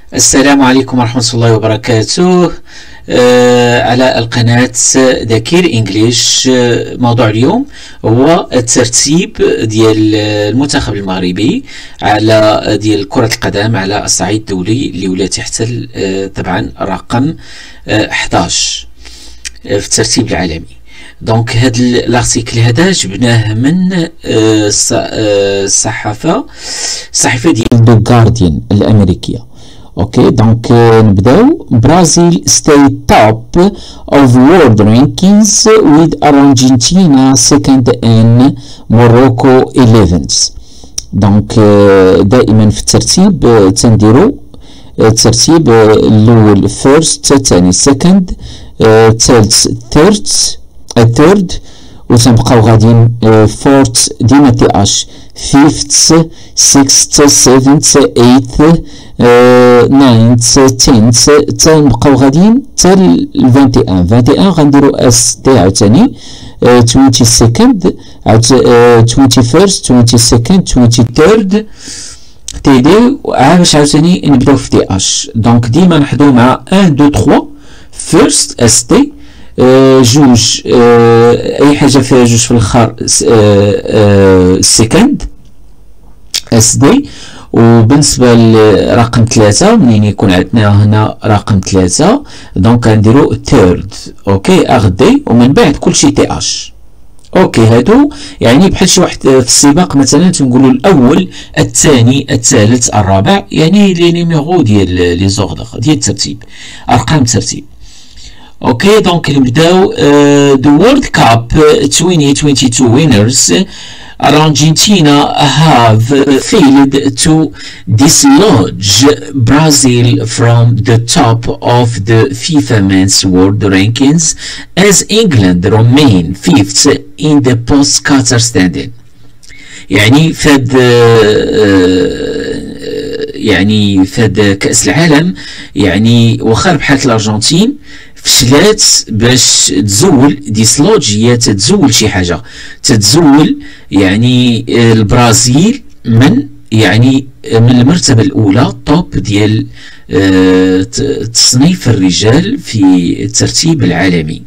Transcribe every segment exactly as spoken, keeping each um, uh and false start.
السلام عليكم ورحمة الله وبركاته. آه على القناة ذاكير انجليش. آه موضوع اليوم هو الترتيب ديال المنتخب المغربي على ديال كرة القدم على الصعيد الدولي اللي ولا تحتل آه طبعا رقم آه أحد عشر آه في الترتيب العالمي. دونك هاد الارتيكل هذا جبناه من آه الصحافة الصحيفة ديال ذا جارديان الأمريكية. اوكي دونك نبداو. برازيل stay top of world rankings with Argentina second and Morocco eleventh. دونك دائما في الترتيب تنديرو الترتيب الاول first، الثاني second، الثالث third third وتنبقاو غاديين fourth ديما تياش fifth sixth seventh eighth ninth tenth تنبقاو غاديين حتى ل واحد وعشرين واحد وعشرين غنديرو اس تي عاوتاني twenty second twenty first twenty second twenty third تيديو عا باش عاوتاني نبداو في تي اش. دونك ديما نحضو مع واحد اثنين ثلاثة first اس تي جوج اي حاجه فيها جوج في الاخر سكند اس دي. وبالنسبه لرقم ثلاثة منين يكون عندنا هنا رقم ثلاثة دونك غنديرو ثيرد. اوكي ار دي ومن بعد كلشي تي اش. اوكي هادو يعني بحال شي واحد في السباق مثلا تنقولوا الاول الثاني الثالث الرابع، يعني لي نيميرو ديال لي زوردر ديال الترتيب، ارقام الترتيب. اوكي دونك نبداو. the World Cup twenty twenty-two winners Argentina have failed to dislodge Brazil from the top of the FIFA Men's World Rankings as England remain fifth in the post-Qatar standing. يعني فهاد يعني فهاد كأس العالم يعني واخا ربحات الأرجنتين فشلات باش تزول ديسلوج، هي تتزول شي حاجه تتزول يعني البرازيل من يعني من المرتبه الاولى توب ديال تصنيف الرجال في الترتيب العالمي،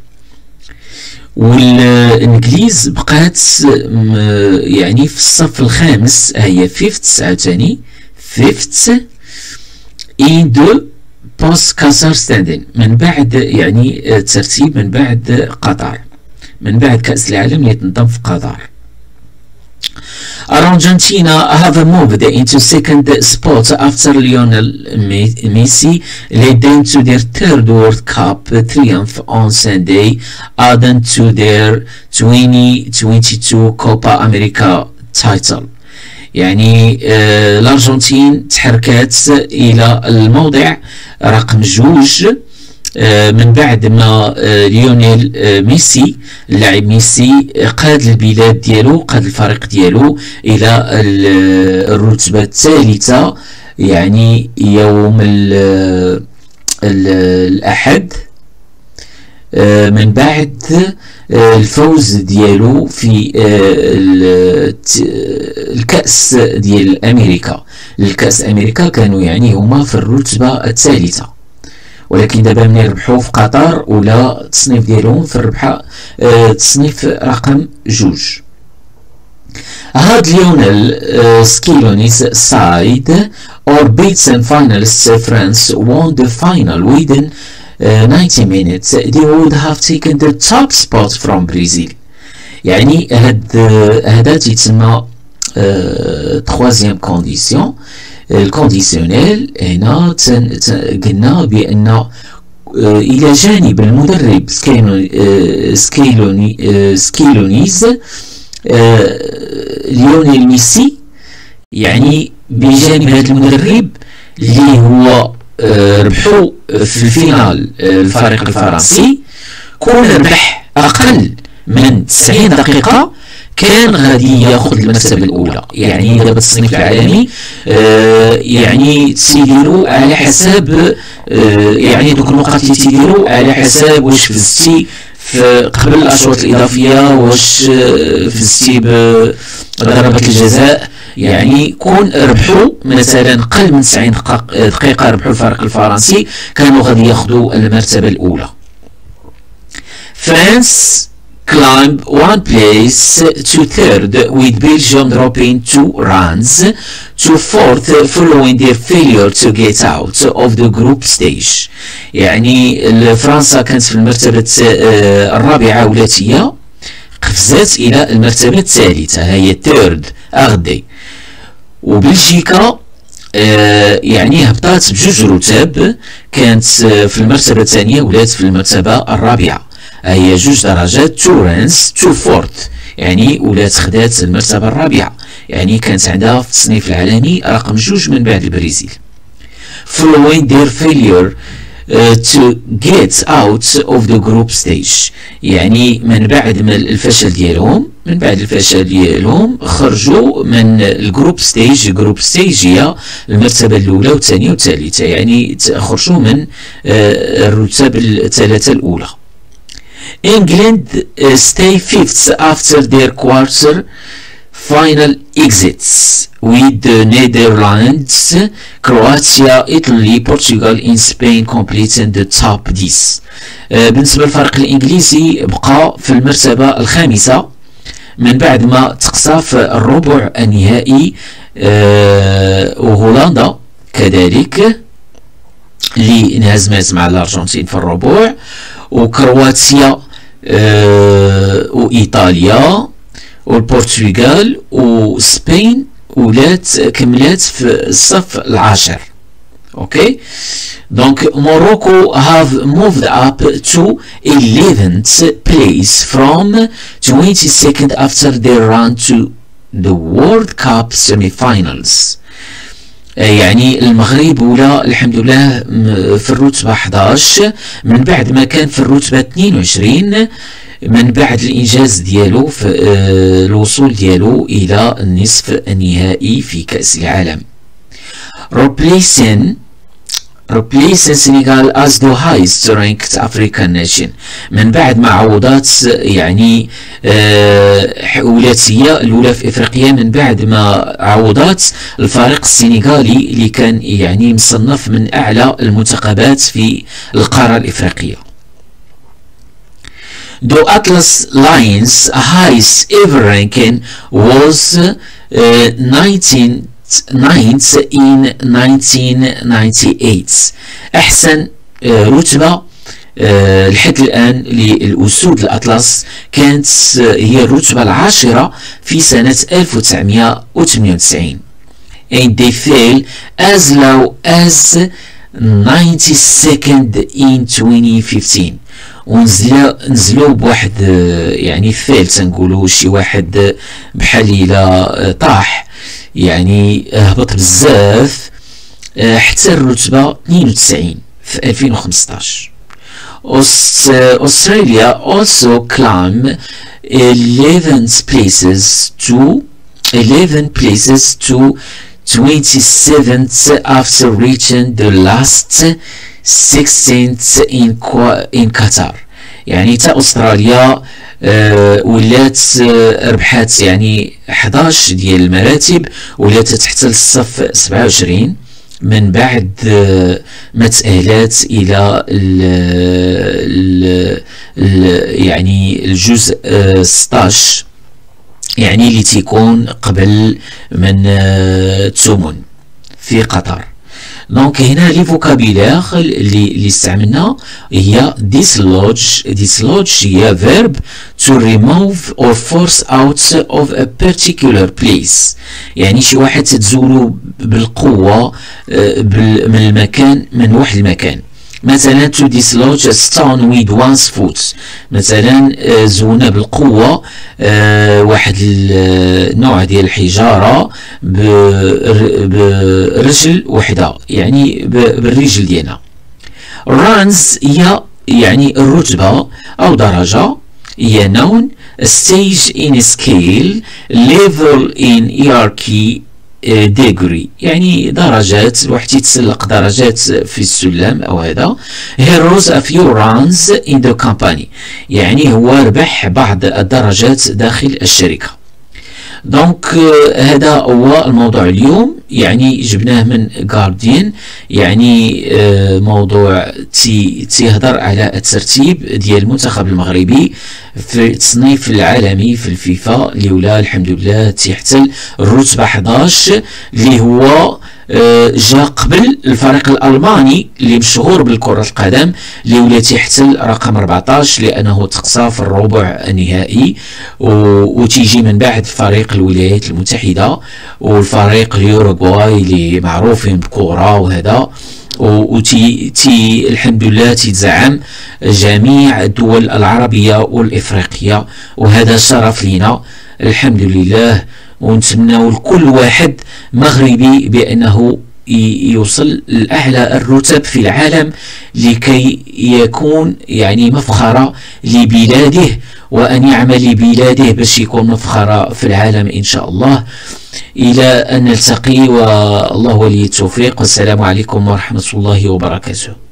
والانجليز بقات يعني في الصف الخامس، هي فيفث عاوتاني فيفث ان دو بوست كاتار ستاندين من بعد يعني الترتيب من بعد قطر، من بعد كأس العالم اللي تنظم في قطر. Argentina have moved into second spot after Lionel Messi led them to their third World Cup triumph on Sunday, adding to their twenty twenty-two Copa America title. يعني آه الأرجنتين تحركت إلى الموضع رقم جوج آه من بعد ما آه ليونيل آه ميسي اللاعب ميسي قاد البلاد ديالو، قاد الفريق ديالو إلى الرتبة الثالثة يعني يوم ال ال الأحد آه من بعد آه الفوز ديالو في آه الكأس ديال أمريكا. الكأس أمريكا كانوا يعني هما في الرتبة الثالثة، ولكن دابا ملي ربحوا في قطر ولا التصنيف ديالهم في الربحة آه تصنيف رقم جوج. هاد ليونيل uh, سكيلوني's side or beats and finalists France won the final within uh, ninety minutes. They would have taken the top spot from Brazil. يعني هاد هذا تيتسمى troisième كونديسيون الكونديسيونيل. هنا قلنا بأن إلى جانب المدرب سكيلوني سكيلونيز ليونيل ميسي، يعني بجانب هذا المدرب اللي هو ربحوا في الفينال الفريق الفرنسي، كل ربح أقل من تسعين دقيقة كان غادي ياخذ المرتبه الاولى. يعني دابا التصنيف العالمي آه يعني تيديروا على حساب آه يعني دوك النقاط اللي تيديروا على حساب واش فزتي في قبل الاشواط الاضافيه واش في السيب ضربات الجزاء يعني كون ربحوا مثلا قل من تسعين دقيقه ربحوا الفريق الفرنسي كانوا غادي ياخذوا المرتبه الاولى. France climbed one place to third with Belgium dropping two runs to fourth following their failure to get out of the group stage. يعني فرنسا كانت في المرتبة الرابعة ولات هي قفزات إلى المرتبة الثالثة هي third أغدي، وبلجيكا آه يعني هبطات بجوج رتب كانت في المرتبة الثانية ولات في المرتبة الرابعة هي جوج درجات تو رانس تو فورث يعني ولات خدات المرتبة الرابعة يعني كانت عندها في التصنيف العالمي رقم جوج من بعد البرازيل. following their failure uh, to get out of the group stage يعني من بعد ما الفشل ديالهم من بعد الفشل ديالهم خرجوا من الجروب ستيج. الجروب ستيج هي المرتبة الأولى والثانية والثالثة يعني خرجوا من uh, الرتب الثلاثة الأولى. England uh, stay fifth after their quarter final exits with the Netherlands, Croatia, Italy, Portugal and Spain completing the top ten. uh, بالنسبة للفريق الإنجليزي بقى في المرتبة الخامسة من بعد ما تقصى في الربع النهائي uh, وهولندا كذلك اللي انهزمت مع الأرجنتين في الربع، وكرواتيا أه وإيطاليا والبرتغال وسبين ولات كملات في الصف العاشر. اوكي دونك موروكو have moved up to eleventh place from twenty-second after their run to the World Cup semi-finals. يعني المغرب ولا الحمد لله في الرتبة إحداش من بعد ما كان في الرتبة اثنين وعشرين من بعد الإنجاز ديالو في الوصول ديالو إلى النصف النهائي في كأس العالم. replacing replacing Senegal as the highest ranked African nation من بعد ما عوضات يعني آه ولات هي الأولى في إفريقيا من بعد ما عوضات الفريق السنغالي اللي كان يعني مصنف من أعلى المنتخبات في القارة الإفريقية. The Atlas Lions highest ever ranking was uh, nineteen ninth in nineteen ninety-eight. أحسن رتبة لحد الآن للأسود الأطلس كانت هي الرتبة العاشرة في سنة ألف وتسعمائة وثمانية وتسعين. And they fell as low as ninety-second in twenty fifteen. ونزلوا نزلوا بواحد يعني فيل تنقولوا شي واحد بحال إلا طاح يعني هبط بزاف حتى الرتبة اثنين وتسعين في ألفين وخمسطاش. Australia also climbed eleven places to eleven places to twenty-seventh after reaching the last sixteenth in in Qatar. يعني تا أستراليا أه ولات أه ربحات يعني إحداش ديال المراتب ولات تحت الصف سبعة وعشرين من بعد أه ما تأهلات إلى ال ال ال يعني الجزء أه ستاش يعني اللي تيكون قبل من أه تسومون في قطر. دونك هنا لي فوكابيلير اللي اللي استعملنا هي dislodge. dislodge هي verb to remove or force out of a particular place يعني شي واحد تزولو بالقوة من المكان من واحد المكان. مثلا to dislodge a stone with one's foot مثلا زونا بالقوة واحد النوع ديال الحجارة برجل وحدة يعني بالرجل ديالنا. runs هي يعني الرتبة أو درجة هي noun a stage in a scale level in hierarchy ديجري يعني درجات، الواحد يتسلق درجات في السلم او هذا. he rose a few runs in the company يعني هو ربح بعض الدرجات داخل الشركة. دونك هذا هو الموضوع اليوم، يعني جبناه من جارديان، يعني موضوع تي تيهضر على الترتيب ديال المنتخب المغربي في التصنيف العالمي في الفيفا اللي ولا الحمد لله تيحتل الرتبة حداش اللي هو جا قبل الفريق الألماني اللي مشهور بالكرة القدم اللي ولا تيحتل رقم أربعطاش لأنه تقصى في الربع النهائي، وتيجي من بعد فريق الولايات المتحدة والفريق اليوروغواي اللي معروفين بكرة وهذا، وتي تي الحمد لله تيتزعم جميع الدول العربية والإفريقية، وهذا شرف لنا الحمد لله. ونتمنى لكل واحد مغربي بأنه يوصل لأعلى الرتب في العالم لكي يكون يعني مفخرة لبلاده، وأن يعمل لبلاده باش يكون مفخرة في العالم إن شاء الله. إلى أن نلتقي والله ولي التوفيق، والسلام عليكم ورحمة الله وبركاته.